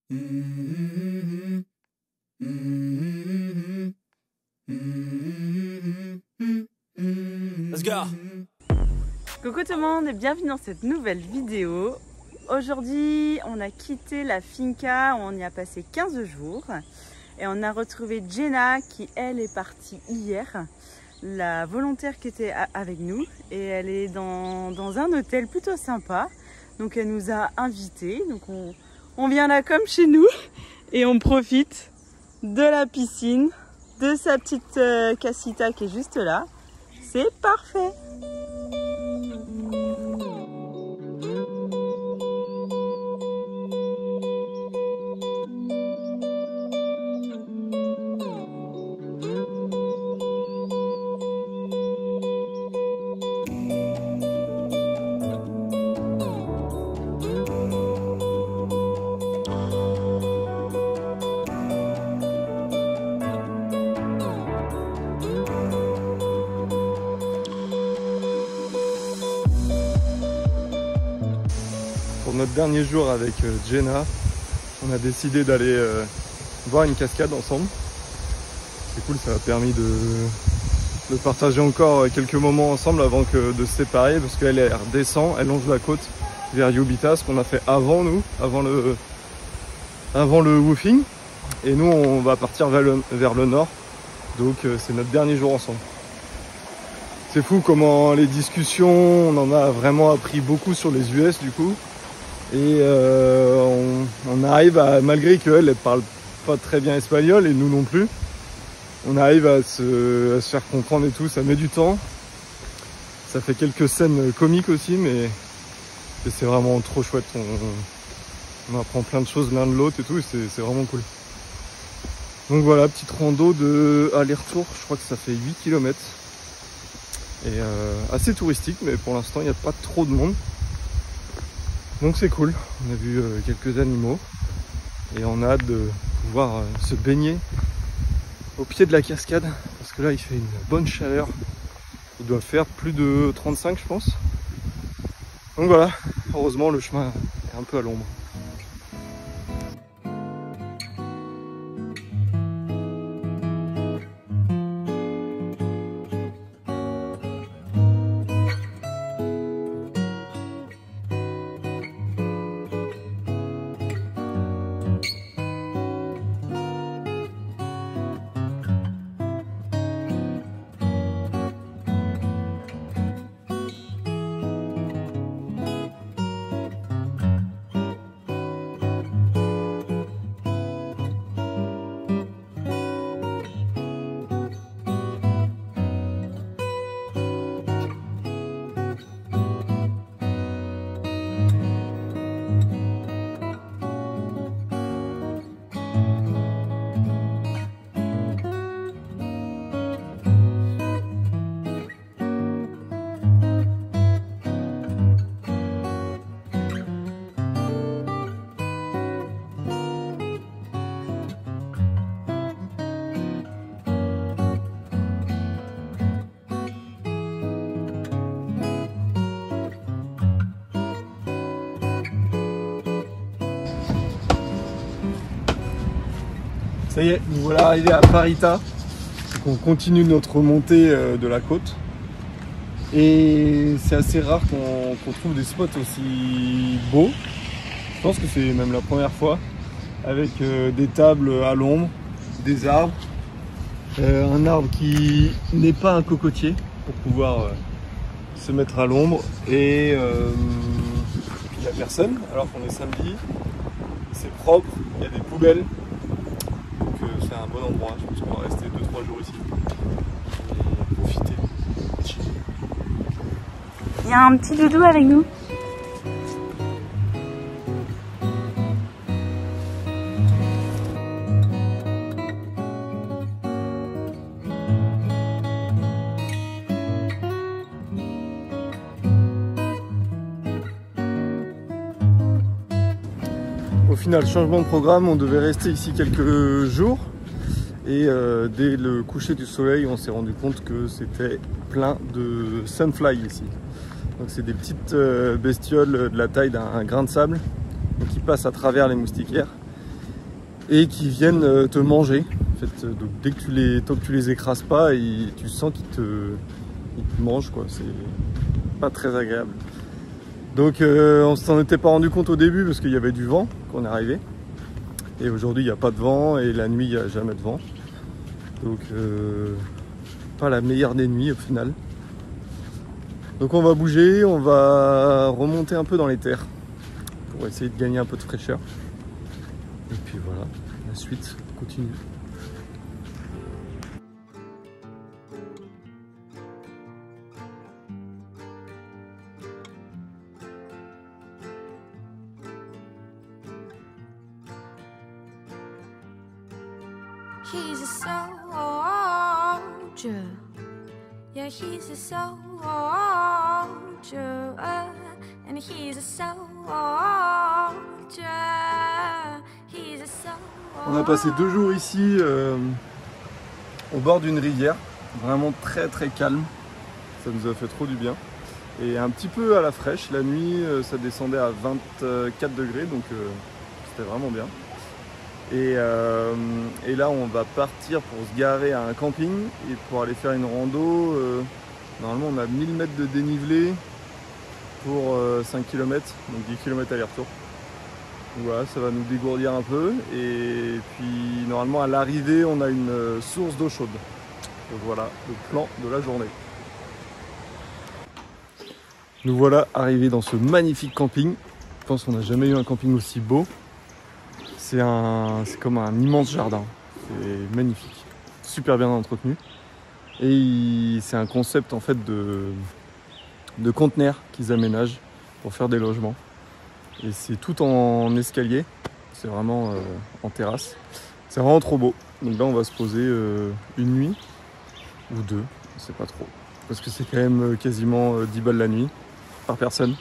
Let's go. Coucou tout le monde et bienvenue dans cette nouvelle vidéo. Aujourd'hui, on a quitté la finca, on y a passé 15 jours et on a retrouvé Jenna qui, elle, est partie hier, la volontaire qui était avec nous, et elle est dans un hôtel plutôt sympa. Donc elle nous a invités, donc on vient là comme chez nous et on profite de la piscine, de sa petite casita qui est juste là. C'est parfait! Pour notre dernier jour avec Jenna, on a décidé d'aller voir une cascade ensemble. C'est cool, ça a permis de partager encore quelques moments ensemble avant de se séparer, parce qu'elle redescend, elle longe la côte vers Yubita, ce qu'on a fait avant nous, avant le woofing. Et nous on va partir vers le nord, donc c'est notre dernier jour ensemble. C'est fou comment les discussions, on en a vraiment appris beaucoup sur les US du coup. Et on arrive à, malgré qu'elle ne parle pas très bien espagnol et nous non plus, on arrive à se faire comprendre et tout. Ça met du temps, ça fait quelques scènes comiques aussi, mais c'est vraiment trop chouette. On apprend plein de choses l'un de l'autre et tout, et c'est vraiment cool. Donc voilà, petite rando de aller-retour, je crois que ça fait 8 km. Et assez touristique, mais pour l'instant il n'y a pas trop de monde. Donc c'est cool, on a vu quelques animaux et on a hâte de pouvoir se baigner au pied de la cascade, parce que là il fait une bonne chaleur, il doit faire plus de 35 je pense. Donc voilà, heureusement le chemin est un peu à l'ombre. Ça y est, nous voilà arrivés à Parita. On continue notre montée de la côte. Et c'est assez rare qu'on trouve des spots aussi beaux. Je pense que c'est même la première fois. Avec des tables à l'ombre, des arbres. Un arbre qui n'est pas un cocotier pour pouvoir se mettre à l'ombre. Et il n'y a personne alors qu'on est samedi. C'est propre, il y a des poubelles. C'est un bon endroit, je pense qu'on va rester 2-3 jours ici et profiter. Il y a un petit doudou avec nous. Au final, changement de programme, on devait rester ici quelques jours. Et dès le coucher du soleil, on s'est rendu compte que c'était plein de sunfly ici. Donc c'est des petites bestioles de la taille d'un grain de sable qui passent à travers les moustiquaires et qui viennent te manger. En fait, donc dès que tant que tu les écrases pas, tu sens qu'ils te mangent, quoi. C'est pas très agréable. Donc on s'en était pas rendu compte au début parce qu'il y avait du vent quand on est arrivé. Et aujourd'hui il n'y a pas de vent et la nuit il n'y a jamais de vent. Donc pas la meilleure des nuits au final. Donc on va bouger, on va remonter un peu dans les terres pour essayer de gagner un peu de fraîcheur. Et puis voilà, la suite continue. He's a soldier. Yeah, he's a soldier. And he's a soldier. He's a soldier. On a passé 2 jours ici au bord d'une rivière, vraiment très très calme. Ça nous a fait trop du bien. Et un petit peu à la fraîche, la nuit ça descendait à 24 degrés, donc c'était vraiment bien. Et là on va partir pour se garer à un camping et pour aller faire une rando. Normalement on a 1000 mètres de dénivelé pour 5 km, donc 10 km aller-retour. Voilà, ça va nous dégourdir un peu. Et puis normalement à l'arrivée on a une source d'eau chaude. Donc voilà le plan de la journée. Nous voilà arrivés dans ce magnifique camping. Je pense qu'on n'a jamais eu un camping aussi beau. C'est comme un immense jardin. C'est magnifique. Super bien entretenu. Et c'est un concept en fait de conteneurs qu'ils aménagent pour faire des logements. Et c'est tout en escalier. C'est vraiment en terrasse. C'est vraiment trop beau. Donc là on va se poser une nuit ou 2, je sais pas trop. Parce que c'est quand même quasiment 10 balles la nuit par personne.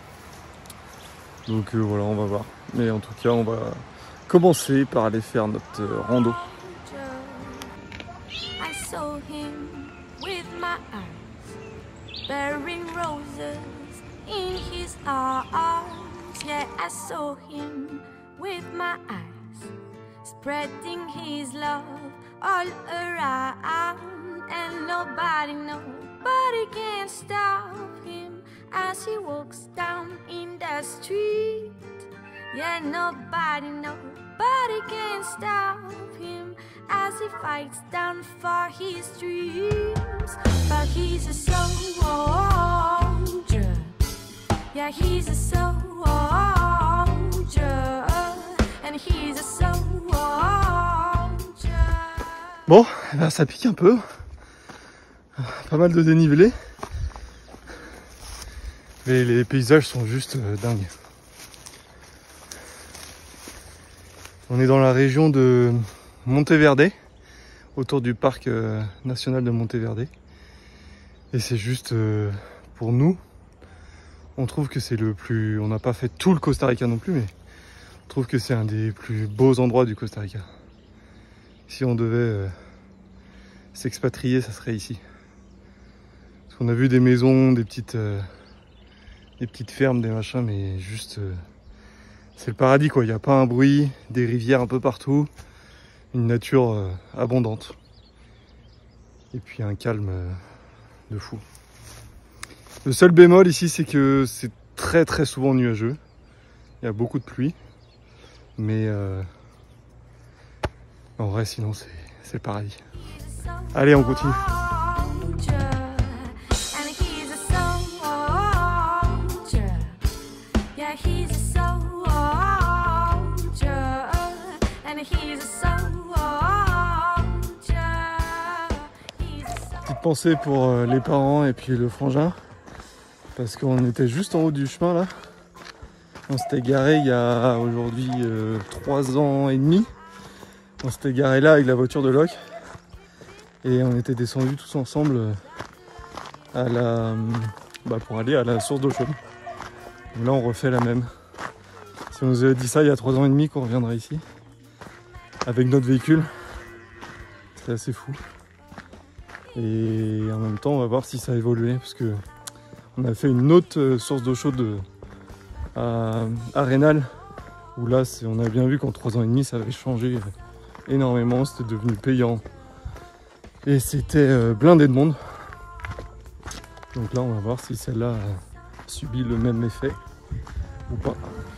Donc voilà, on va voir. Mais en tout cas, on va commencer par aller faire notre rando. I saw him with my eyes, bearing roses in his arms. Yeah, I saw him with my eyes, spreading his love all around. And nobody can stop him as he walks down in the street. Yeah, nobody can stop him as he fights down for his dreams. But he's a soldier. Yeah, he's a soldier. And he's a soldier. Bon, ben ça pique un peu. Pas mal de dénivelé. Mais les paysages sont juste dingues. On est dans la région de Monteverde, autour du parc national de Monteverde. Et c'est juste, pour nous, on trouve que c'est le plus... On n'a pas fait tout le Costa Rica non plus, mais on trouve que c'est un des plus beaux endroits du Costa Rica. Si on devait s'expatrier, ça serait ici. Parce qu'on a vu des maisons, des petites fermes, des machins, mais juste... c'est le paradis quoi, il n'y a pas un bruit, des rivières un peu partout, une nature abondante. Et puis un calme de fou. Le seul bémol ici c'est que c'est très très souvent nuageux. Il y a beaucoup de pluie. Mais en vrai sinon c'est le paradis. Allez on continue. Petite pensée pour les parents et puis le frangin, parce qu'on était juste en haut du chemin là. On s'était garé il y a aujourd'hui 3 ans et demi. On s'était garé là avec la voiture de Locke et on était descendus tous ensemble à pour aller à la source d'eau chaude. Donc là on refait la même. Si on nous avait dit ça il y a 3 ans et demi qu'on reviendrait ici avec notre véhicule, c'est assez fou. Et en même temps on va voir si ça a évolué, parce que on a fait une autre source d'eau chaude à Rénal Où là, on a bien vu qu'en 3 ans et demi, ça avait changé énormément, c'était devenu payant. Et c'était blindé de monde. Donc là, on va voir si celle-là subit le même effet ou pas.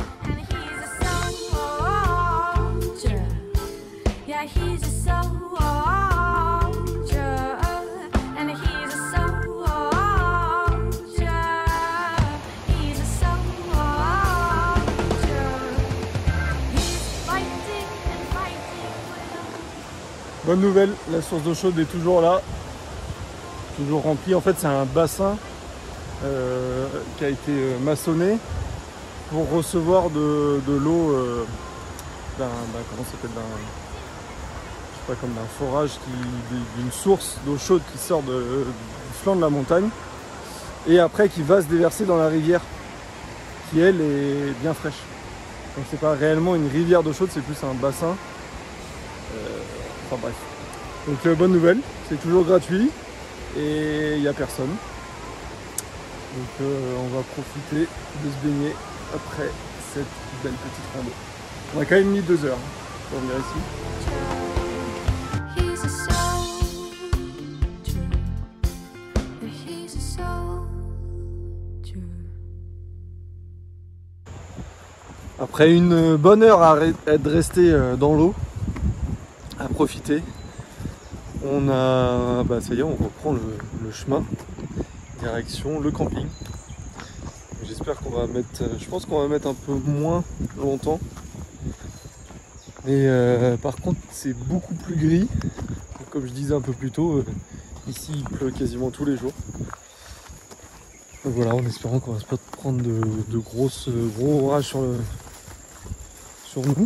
Bonne nouvelle, la source d'eau chaude est toujours là, toujours remplie. En fait, c'est un bassin qui a été maçonné pour recevoir de l'eau comment ça s'appelle, je sais pas, comme d'un forage, d'une source d'eau chaude qui sort du flanc de la montagne et après qui va se déverser dans la rivière qui elle est bien fraîche. Donc c'est pas réellement une rivière d'eau chaude, c'est plus un bassin. Enfin bref. Donc bonne nouvelle, c'est toujours gratuit et il n'y a personne. Donc on va profiter de se baigner après cette belle petite rando. On a quand même mis 2 heures pour venir ici. Après une bonne heure à être resté dans l'eau, à profiter, on a, ça y est, on reprend le chemin, direction le camping. J'espère qu'on va mettre, je pense qu'on va mettre un peu moins longtemps. Mais par contre c'est beaucoup plus gris. Comme je disais un peu plus tôt, ici il pleut quasiment tous les jours. Donc voilà, en espérant qu'on va pas prendre de gros orages sur nous.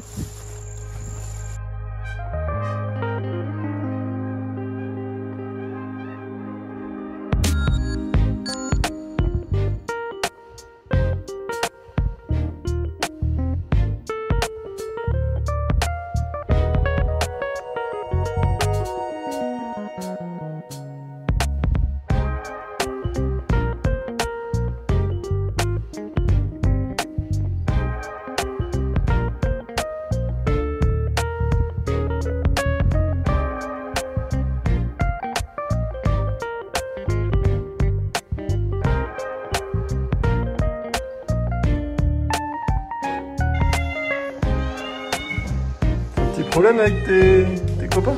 Problème avec tes copains?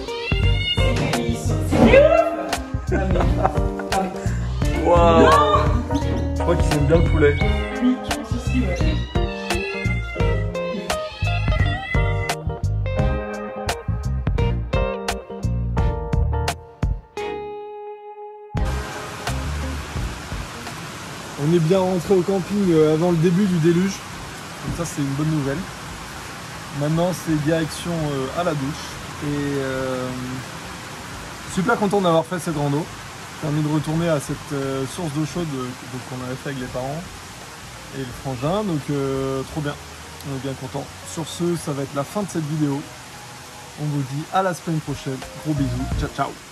Waouh! Je crois qu'ils aiment bien le poulet. Oui, je pense aussi, ouais. On est bien rentré au camping avant le début du déluge. Donc ça c'est une bonne nouvelle. Maintenant c'est direction à la douche et super content d'avoir fait cette rando. Permis de retourner à cette source d'eau chaude qu'on avait fait avec les parents et le frangin, donc trop bien, on est bien content. Sur ce, ça va être la fin de cette vidéo. On vous dit à la semaine prochaine, gros bisous, ciao ciao.